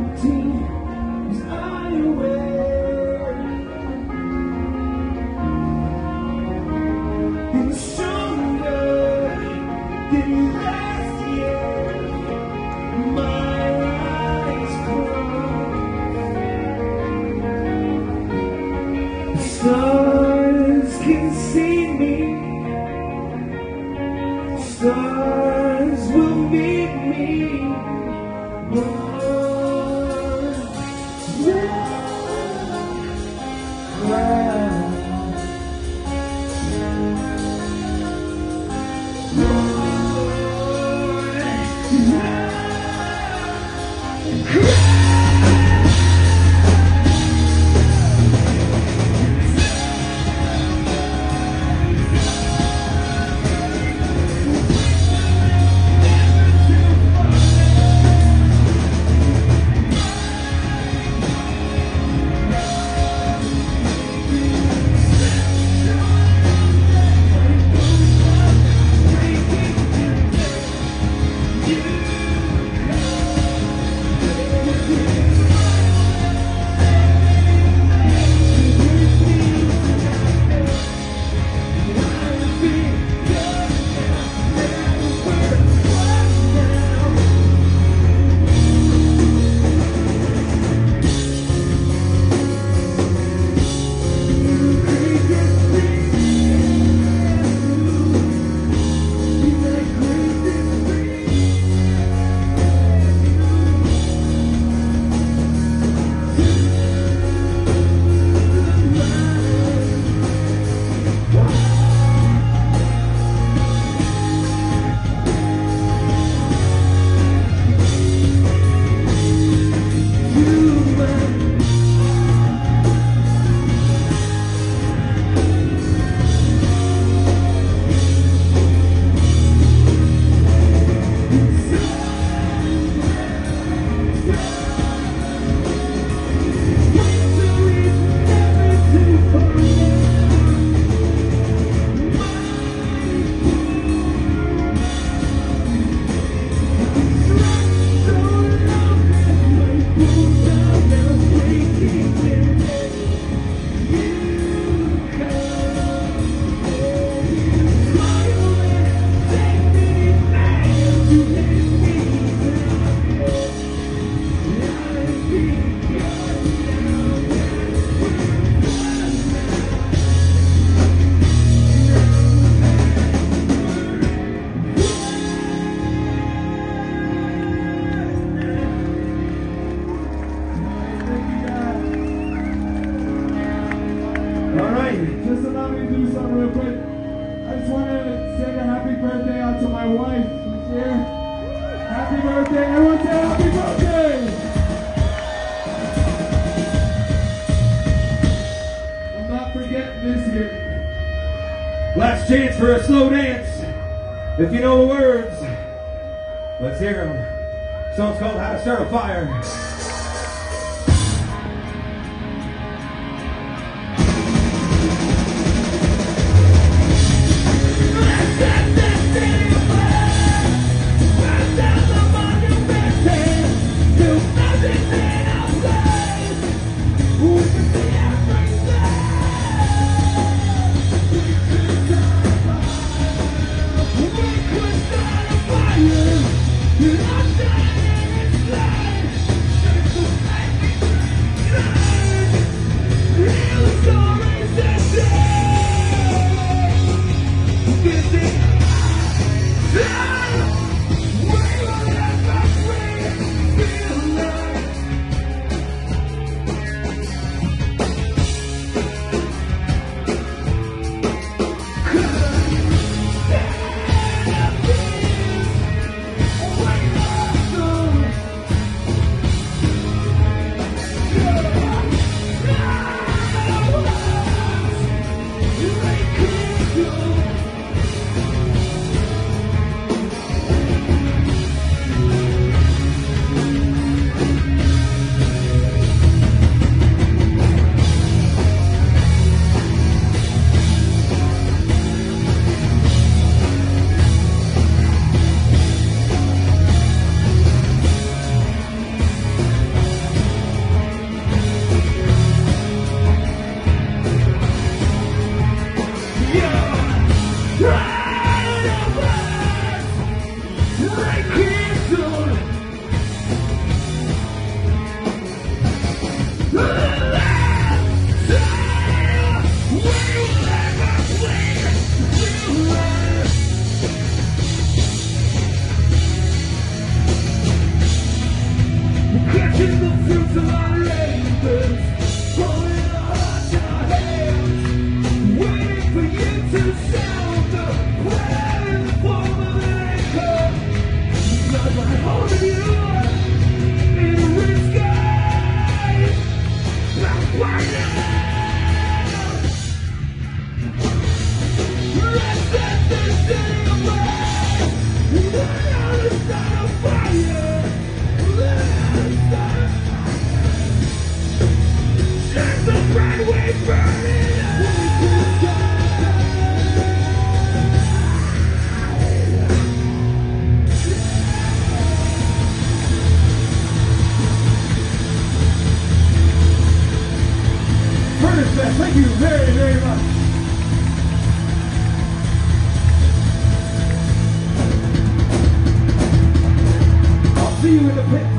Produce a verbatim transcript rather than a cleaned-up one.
routine, 'cause I aware and stronger than last year. My eyes closed, stars can see me, stars will meet me. Just allow me to do something real quick. I just want to sing a happy birthday out to my wife who's here. Happy birthday. Everyone say happy birthday. I'm not forgetting this year. Last chance for a slow dance. If you know the words, let's hear them. The song's called How to Start a Fire. Yeah. Thank you very, very much. I'll see you in the pit.